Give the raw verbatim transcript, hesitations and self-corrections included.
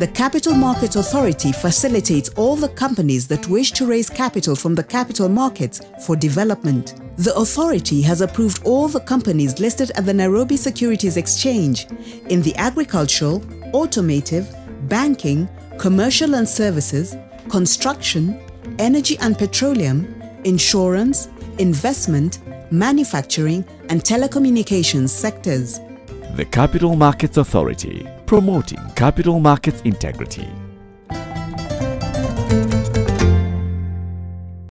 The Capital Markets Authority facilitates all the companies that wish to raise capital from the capital markets for development. The authority has approved all the companies listed at the Nairobi Securities Exchange in the agricultural, automotive, banking, commercial and services, construction, energy and petroleum, insurance, investment, manufacturing and telecommunications sectors. The Capital Markets Authority, promoting capital markets integrity.